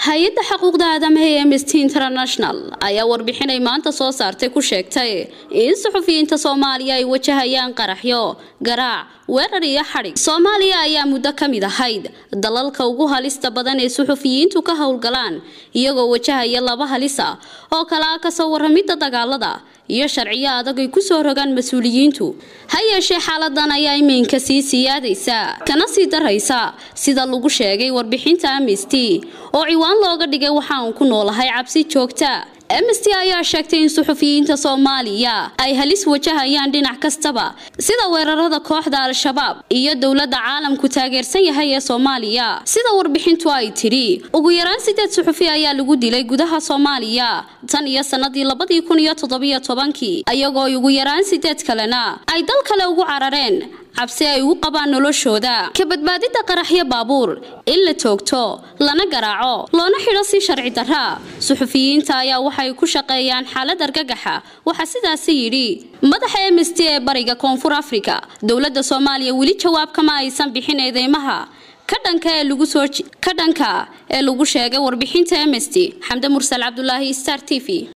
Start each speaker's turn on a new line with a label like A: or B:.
A: hay'adda xuquuqda aadamaha ee Amnesty International ayaa warbixinay maanta soo saartay ku sheegtay in suxufiyiinta Soomaaliya ay wajahayaan qaraxyo, garaac, weerar iyo xarig. Soomaaliya ayaa muddo ka mid ahayd dalalka ugu halista badan ee suxufiyiintu ka howlgalaan iyagoo wajahaya laba halis ah oo kala ka soo waramida dagaalada iyo sharciyo adag ay ku soo rogaan mas'uuliyiintu. Hayeeshee xaaladan ayaa iminka sii siyaadaysa kana sii daraysa sida lagu sheegay warbixinta Amnesty oo ciwaan looga dhigay waxaan ku noolahay cabsi joogta. Amnesty ayaa sheegtay in suxufiyiinta Soomaaliya ay halis wajahayaan dhinac kastaba sida weerarada kooxda Al-Shabaab iyo dawladda caalamku taageersan yahay ee Soomaaliya. Sida warbixintu ay tiri, ugu yaraan 8 suxufi ayaa lagu dilay gudaha Soomaaliya tan iyo sanadii 2017 ayagoo ugu yaraan 8 kalena ay dal kale ugu carareen cabsi ay u qabaan noloshooda ka badbaadida qaraxyo baabuur in la toogto lana garaaco loona xidho si sharci darra. Suxufiyiinta ayaa waxay ku shaqeeyaan xaalad argagaxa waxa sidaas yiri madaxa Amnesty ee bariga Koonfur Afrika. Dawladda Soomaaliya weli jawaab kama aysan bixin eedeymaha ka dhanka ee lagu sheegay warbixinta Amnesty. Xamda Mursal Cabdullaahi, Star TV.